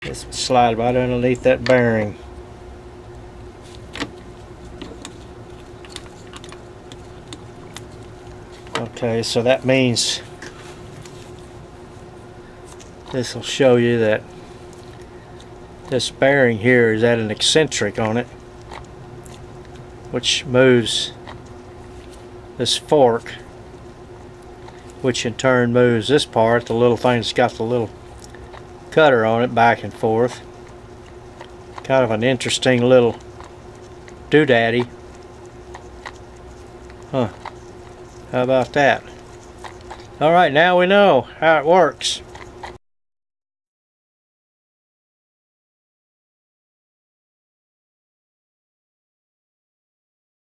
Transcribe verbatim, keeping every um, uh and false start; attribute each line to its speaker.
Speaker 1: This would slide right underneath that bearing. Okay, so that means this will show you that this bearing here is at an eccentric on it, which moves this fork, which in turn moves this part, the little thing that's got the little cutter on it, back and forth. Kind of an interesting little doodaddy. Huh. How about that? Alright, now we know how it works.